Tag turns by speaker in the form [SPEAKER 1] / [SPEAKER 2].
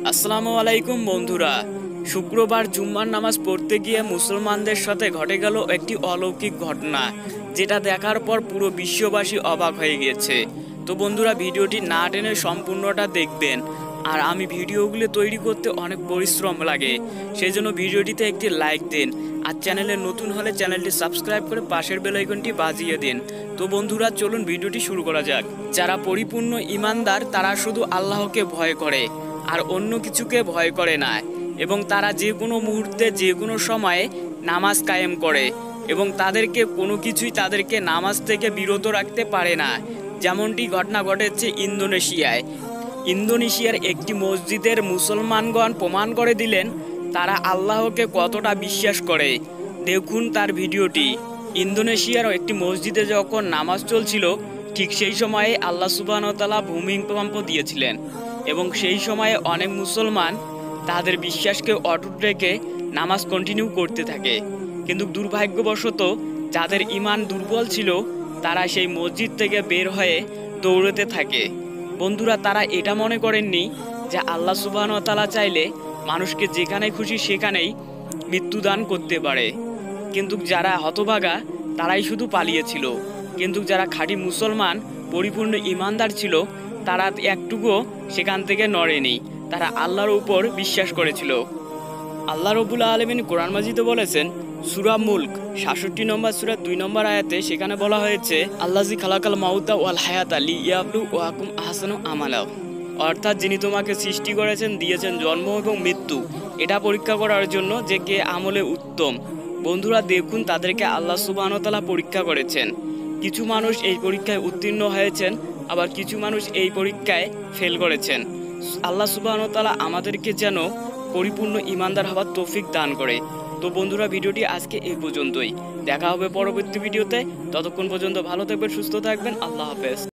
[SPEAKER 1] আসসালামু আলাইকুম বন্ধুরা। শুক্রবার জুম্মার নামাজ পড়তে গিয়ে মুসলমানদের সাথে ঘটে গেল একটি অলৌকিক ঘটনা, যেটা দেখার পর পুরো বিশ্ববাসী অবাক হয়ে গিয়েছে। তো বন্ধুরা, ভিডিওটি না টেনে সম্পূর্ণটা দেখবেন। আর আমি ভিডিওগুলো তৈরি করতে অনেক পরিশ্রম লাগে, সেই জন্য ভিডিওটিতে একটি লাইক দিন। আর চ্যানেলে নতুন হলে চ্যানেলটি সাবস্ক্রাইব করে পাশের বেল আইকনটি বাজিয়ে দিন। তো বন্ধুরা, চলুন ভিডিওটি শুরু করা যাক। যারা পরিপূর্ণ ঈমানদার তারা শুধু আল্লাহকে ভয় করে আর অন্য কিছুকে ভয় করে না, এবং তারা যে কোনো মুহূর্তে যে কোনো সময়ে নামাজ কায়েম করে, এবং তাদেরকে কোনো কিছুই তাদেরকে নামাজ থেকে বিরত রাখতে পারে না। যেমনটি ঘটনা ঘটেছে ইন্দোনেশিয়ার একটি মসজিদের মুসলমানগণ প্রমাণ করে দিলেন তারা আল্লাহকে কতটা বিশ্বাস করে। দেখুন তার ভিডিওটি। ইন্দোনেশিয়ার একটি মসজিদে যখন নামাজ চলছিল, ঠিক সেই সময়ে আল্লাহ সুবহানাহু ওয়া তাআলা ভূমিকম্প দিয়েছিলেন, এবং সেই সময়ে অনেক মুসলমান তাদের বিশ্বাসকে অটুট রেখে নামাজ কন্টিনিউ করতে থাকে। কিন্তু দুর্ভাগ্যবশত যাদের ঈমান দুর্বল ছিল তারা সেই মসজিদ থেকে বের হয়ে দৌড়তে থাকে। বন্ধুরা, তারা এটা মনে করেননি যে আল্লাহ সুবহানাহু ওয়া তাআলা চাইলে মানুষকে যেখানে খুশি সেখানেই মৃত্যুদান করতে পারে। কিন্তু যারা হতভাগা তারাই শুধু পালিয়েছিল, কিন্তু যারা খাঁটি মুসলমান পরিপূর্ণ ঈমানদার ছিল তারা একটুকুও সেখান থেকে নড়েনি। তারা আল্লাহর উপর বিশ্বাস করেছিল। আল্লাহ রাব্বুল আলামিন কোরআন মাজিদে বলেছেন, সূরা মুলক ৬৭ নম্বর সূরা ২ নম্বর আয়াতে, সেখানে বলা হয়েছে, আল্লাযী খালাকাল মাউতা ওয়াল হায়াতা লিয়াবলুয়াকুম আহসানু আমালা। অর্থাৎ যিনি তোমাকে সৃষ্টি করেছেন, দিয়েছেন জন্ম এবং মৃত্যু, এটা পরীক্ষা করার জন্য যে কে আমলে উত্তম। বন্ধুরা দেখুন, তাদেরকে আল্লাহ সুবহানাহু ওয়া তাআলা পরীক্ষা করেছেন। কিছু মানুষ এই পরীক্ষায় উত্তীর্ণ হয়েছেন, আবার কিছু মানুষ এই পরীক্ষায় ফেল করেছেন। আল্লাহ সুবহানাহু ওয়া তাআলা আমাদেরকে যেন পরিপূর্ণ ঈমানদার হওয়ার তৌফিক দান করে। তো বন্ধুরা, ভিডিওটি আজকে এই পর্যন্তই। দেখা হবে পরবর্তী ভিডিওতে। ততক্ষণ পর্যন্ত ভালো থাকবেন, সুস্থ থাকবেন। আল্লাহ হাফেজ।